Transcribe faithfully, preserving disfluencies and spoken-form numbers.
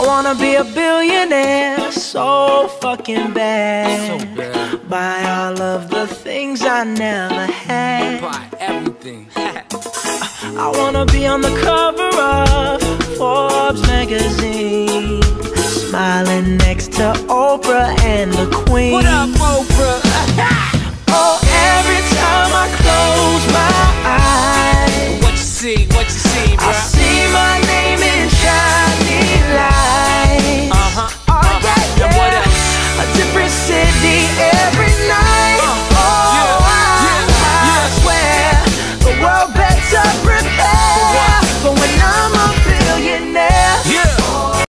I wanna be a billionaire so fucking bad. So bad. Buy all of the things I never had. Buy everything. I wanna be on the cover of Forbes magazine, smiling next to Oprah and the Queen. What up, Oprah? Oh, every time I close my eyes, What you see? What you see, bro? I see my name in shining lights. Uh-huh. Oh, yeah, And what yeah. else? A different city